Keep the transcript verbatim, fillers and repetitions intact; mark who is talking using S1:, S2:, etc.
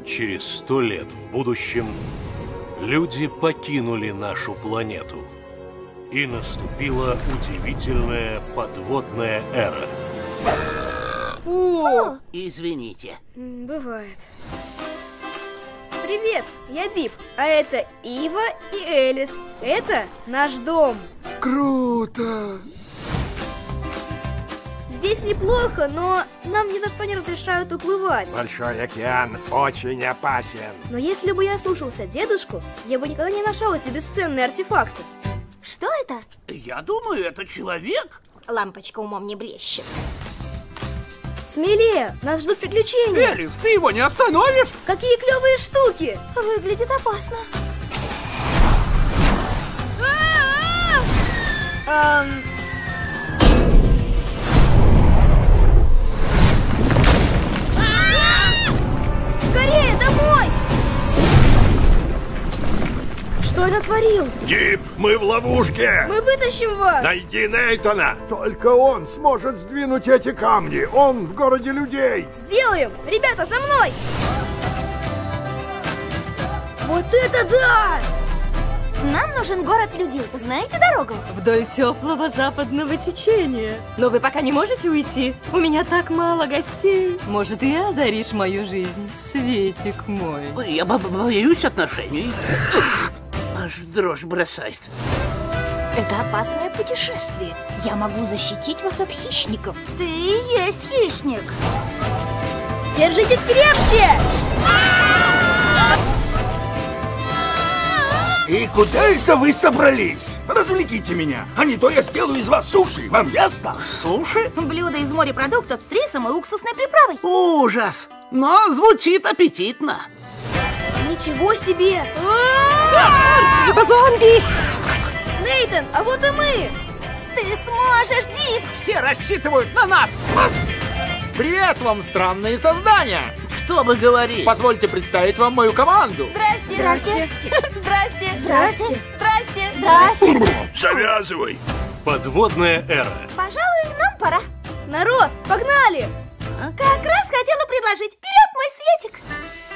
S1: Через сто лет в будущем люди покинули нашу планету. И наступила удивительная подводная эра.
S2: Фу. Извините.
S3: Бывает. Привет, я Дип, а это Ива и Элис. Это наш дом.
S4: Круто!
S3: Здесь неплохо, но нам ни за что не разрешают уплывать.
S4: Большой океан очень опасен.
S3: Но если бы я слушался дедушку, я бы никогда не нашел эти бесценные артефакты.
S5: Что это?
S2: Я думаю, это человек.
S5: Лампочка умом не блещет.
S3: Смелее, нас ждут приключения.
S4: Элис, ты его не остановишь?
S3: Какие клевые штуки!
S5: Выглядит опасно.
S3: Эм... Скорее, домой! Что я натворил?
S4: Дип, мы в ловушке!
S3: Мы вытащим вас!
S4: Найди Нейтана! Только он сможет сдвинуть эти камни. Он в городе людей.
S3: Сделаем! Ребята, за мной! Вот это да!
S5: Нам нужен город людей. Знаете дорогу?
S6: Вдоль теплого западного течения. Но вы пока не можете уйти. У меня так мало гостей. Может, и озаришь мою жизнь, Светик мой.
S2: Я бо- боюсь отношений. Аж дрожь бросает.
S5: Это опасное путешествие. Я могу защитить вас от хищников. Ты и есть хищник.
S3: Держитесь крепче!
S4: И куда это вы собрались? Развлеките меня, а не то я сделаю из вас суши. Вам ясно?
S2: Суши?
S5: Блюдо из морепродуктов с рисом и уксусной приправой.
S2: Ужас! Но звучит аппетитно.
S3: Ничего себе!
S6: Зомби!
S3: Нейтан, а вот и мы!
S5: Ты сможешь, Дип!
S7: Все рассчитывают на нас! Привет вам, странные создания!
S2: Кто бы говорил?
S7: Позвольте представить вам мою команду.
S5: Здрасте!
S3: Здрасте!
S5: Здрасте!
S3: Здрасте!
S5: Здрасте! Здрасте!
S4: Завязывай!
S1: Подводная эра.
S5: Пожалуй, нам пора.
S3: Народ, погнали!
S5: Как раз хотела предложить. Вперед, мой Светик!